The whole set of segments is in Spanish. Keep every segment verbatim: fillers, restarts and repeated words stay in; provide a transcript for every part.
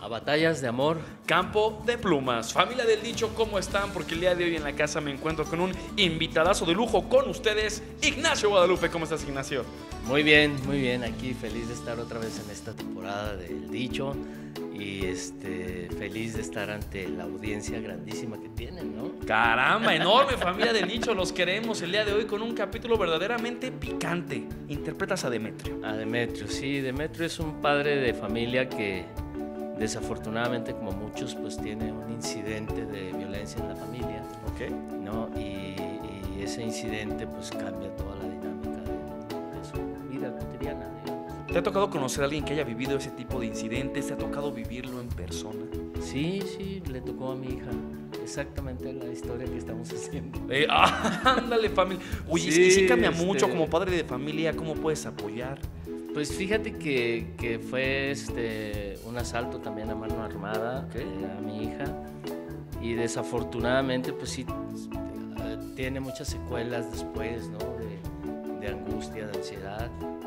A batallas de amor. Campo de plumas. Familia del Dicho, ¿cómo están? Porque el día de hoy en la casa me encuentro con un invitadazo de lujo con ustedes, Ignacio Guadalupe. ¿Cómo estás, Ignacio? Muy bien, muy bien. Aquí feliz de estar otra vez en esta temporada del Dicho. Y este, feliz de estar ante la audiencia grandísima que tienen, ¿no? Caramba, enorme Familia del Dicho. Los queremos el día de hoy con un capítulo verdaderamente picante. Interpretas a Demetrio. A Demetrio, sí. Demetrio es un padre de familia que desafortunadamente, como muchos, pues tiene un incidente de violencia en la familia, Ok. ¿no? Y, y ese incidente pues cambia toda la dinámica de, de su vida cotidiana, digamos. ¿Te ha tocado conocer a alguien que haya vivido ese tipo de incidentes? ¿Te ha tocado vivirlo en persona? Sí, sí, le tocó a mi hija exactamente la historia que estamos haciendo. Eh, ah, ándale, familia. Oye, Sí, y sí cambia este- mucho como padre de familia. ¿Cómo puedes apoyar? Pues fíjate que, que fue este, un asalto también a mano armada, Ok. eh, a mi hija, y desafortunadamente pues sí eh, tiene muchas secuelas después, ¿no? de, de angustia, de ansiedad,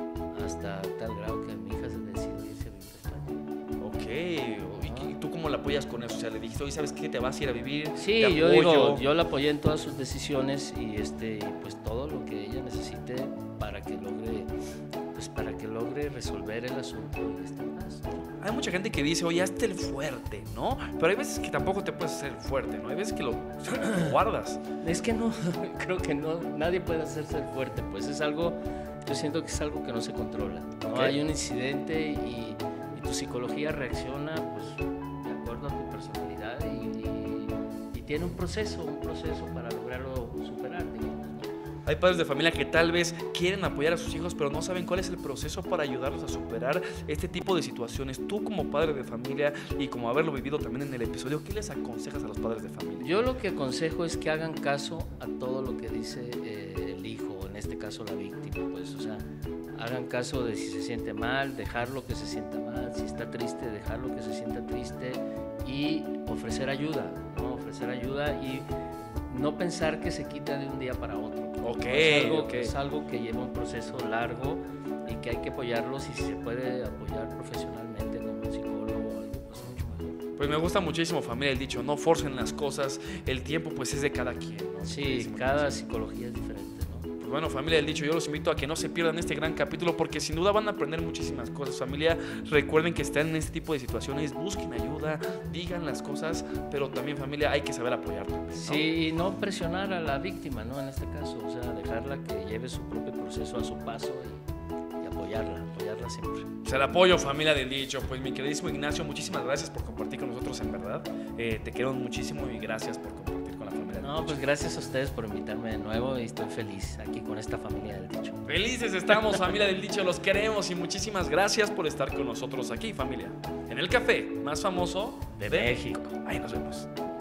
hasta tal grado que mi hija se decidió irse a vivir a España. Ok. ¿Y, y tú cómo la apoyas con eso? O sea, le dijiste, oye, ¿sabes qué? ¿Te vas a ir a vivir? Sí, Te yo apoyo. digo, yo la apoyé en todas sus decisiones y este, y, pues todo lo que ella necesite para que logre, pues para que logre resolver el asunto y estar más, ¿no? Hay mucha gente que dice, oye, hazte el fuerte, ¿no? Pero hay veces que tampoco te puedes hacer el fuerte, ¿no? Hay veces que lo, lo guardas. Es que no, creo que no, nadie puede hacerse el fuerte, pues es algo, yo siento que es algo que no se controla, ¿no? Ok. Hay un incidente y, y tu psicología reacciona pues de acuerdo a tu personalidad y, y- y tiene un proceso, un proceso para lograrlo superar, digamos, ¿no? Hay padres de familia que tal vez quieren apoyar a sus hijos, pero no saben cuál es el proceso para ayudarlos a superar este tipo de situaciones. Tú como padre de familia y como haberlo vivido también en el episodio, ¿qué les aconsejas a los padres de familia? Yo lo que aconsejo es que hagan caso a todo lo que dice eh, el hijo, en este caso la víctima, pues, o sea, hagan caso de si se siente mal, dejarlo que se sienta mal, si está triste, dejarlo que se sienta triste y ofrecer ayuda, ¿no? Ofrecer ayuda y no pensar que se quita de un día para otro. Ok, es algo, ok. es algo que lleva un proceso largo y que hay que apoyarlos y si se puede apoyar profesionalmente con un psicólogo o algo, pues mucho mejor. Pues me gusta muchísimo, familia, el dicho, no forcen las cosas, el tiempo pues es de cada quien, ¿no? Sí, cada psicología es diferente, ¿no? Pues bueno, familia del Dicho, yo los invito a que no se pierdan este gran capítulo porque sin duda van a aprender muchísimas cosas. Familia, recuerden que están en este tipo de situaciones, busquen ayuda, digan las cosas, pero también, familia, hay que saber apoyar también, ¿no? Sí, y no presionar a la víctima, ¿no? En este caso, o sea, dejarla que lleve su propio proceso a su paso y, y apoyarla, apoyarla siempre. Pues el apoyo, familia del Dicho. Pues mi queridísimo Ignacio, muchísimas gracias por compartir con nosotros, en verdad. Eh, te quiero muchísimo y gracias por compartir con la familia del No, Dicho. pues gracias a ustedes por invitarme de nuevo y estoy feliz aquí con esta familia del Dicho. Felices estamos, familia del Dicho, los queremos y muchísimas gracias por estar con nosotros aquí, familia, en el café más famoso De México. Ahí nos vemos.